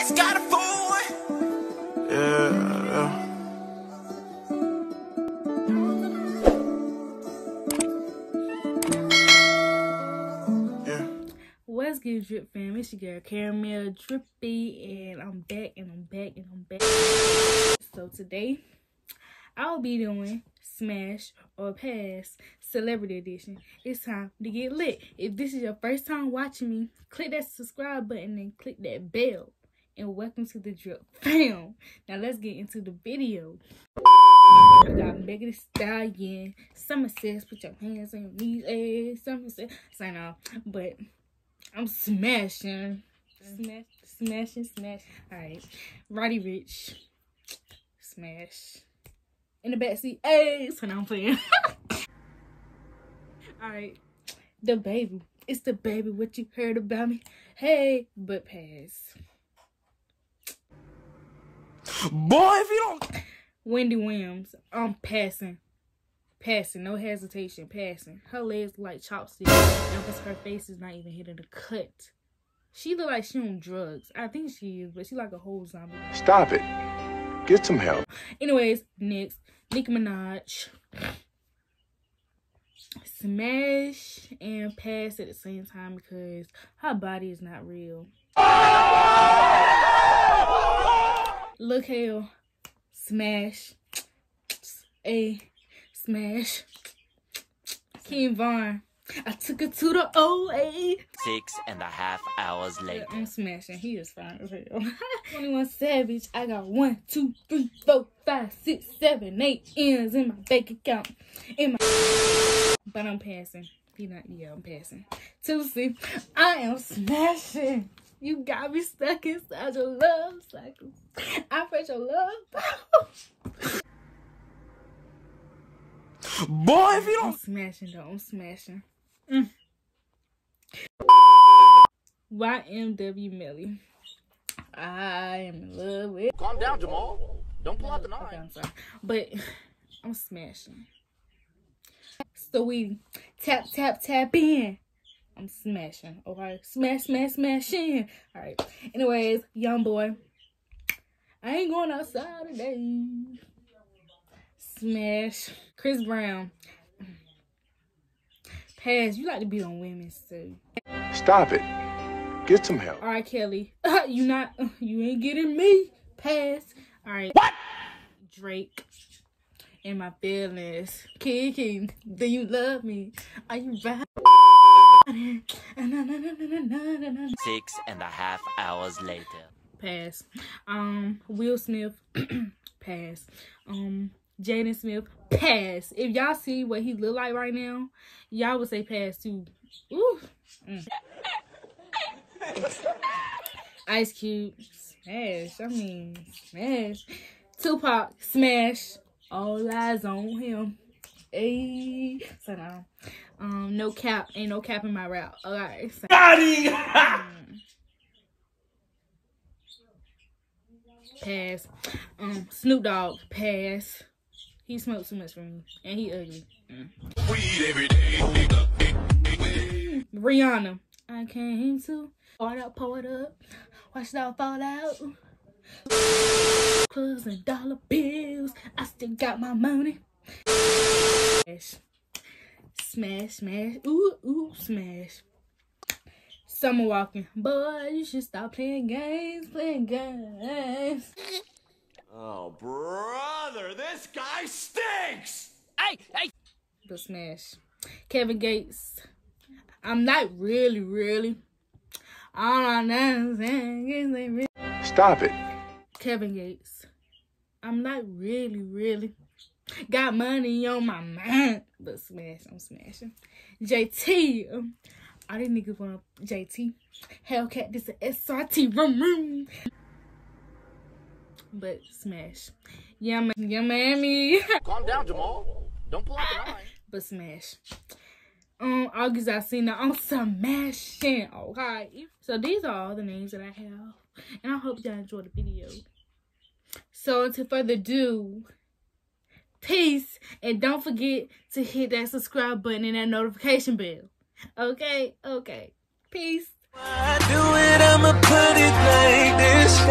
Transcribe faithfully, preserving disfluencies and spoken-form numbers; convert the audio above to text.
X got a fool. Yeah, yeah. What's good, Drip fam? It's your girl Caramel Drippy, and I'm back, and I'm back, and I'm back. So today, I'll be doing Smash or Pass Celebrity Edition. It's time to get lit. If this is your first time watching me, click that subscribe button and click that bell. And welcome to the Drip fam. Now let's get into the video. I got Megan Thee Stallion. Summer says, put your hands on your knees. Hey, Summer says, sign off. But I'm smashing. Smash, smashing, smash. Alright. Roddy Ricch. Smash. In the backseat. Hey, so now I'm playing. Alright. The baby. It's the baby. What you heard about me? Hey, but pass. Boy, if you don't. Wendy Williams. I'm passing. Passing. No hesitation. Passing. Her legs like chopsticks. And because her face is not even hitting the cut. She look like she on drugs. I think she is, but she like a whole zombie. Stop it. Get some help. Anyways, next. Nicki Minaj. Smash and pass at the same time because her body is not real. Look, hell. Smash. A smash. King Von. I took it to the O A. Six and a half hours later. Yeah, I'm smashing. He is fine as hell. twenty-one Savage. I got one, two, three, four, five, six, seven, eight M's in my bank account. In my. But I'm passing. He not. Yeah, I'm passing. Tuesday. I am smashing. You got me stuck inside your love cycle. I press your love. Boy, if you don't. I'm smashing though. I'm smashing. Mm. Y M W Melly. I am in love with. Calm down, Jamal. Don't pull out the nine. Okay, I'm sorry. But I'm smashing. Sweetie. Tap, tap, tap in. I'm smashing. Okay. Smash, smash, smash in. Alright. Anyways, young boy. I ain't going outside today. Smash. Chris Brown. Pass. You like to be on women's too. Stop it. Get some help. Alright, Kelly. you not you ain't getting me. Pass. Alright. What? Drake. In my feelings. Kiki. Do you love me? Are you right? Six and a half hours later. Pass. Um, Will Smith. Pass. Um, Jaden Smith. Pass. If y'all see what he look like right now, y'all would say pass too. Ooh. Mm. Ice Cube. Smash. I mean, smash. Tupac. Smash. All eyes on him. Hey. So now. Um, no cap. Ain't no cap in my route. Alright. So, um, pass. Um, Snoop Dogg. Pass. He smoked too much for me. And he ugly. Mm. Rihanna. I came to pour it up, pour it up. Watch it all fall out. Clubs and dollar bills. I still got my money. Smash. Smash, smash. Ooh, ooh, smash. Summer Walking. Boy, you should stop playing games, playing games. Oh, brother, this guy stinks. Hey, hey. The smash. Kevin Gates. I'm not really, really. All I know is Stop it. Kevin Gates. I'm not really, really. Got money on my mind. But smash, I'm smashing. J T. Um, all these niggas want J T. Hellcat, this is S R T. Room, room. But smash. Yeah, man. Yeah, mammy. Calm down, Jamal. Don't pull out the nine. But smash. Um, August Alsina. I'm smashing. Okay. So these are all the names that I have. And I hope y'all enjoyed the video. So until further ado, peace. And don't forget to hit that subscribe button and that notification bell. Okay? Okay. Peace. I do it, I'ma put it like this.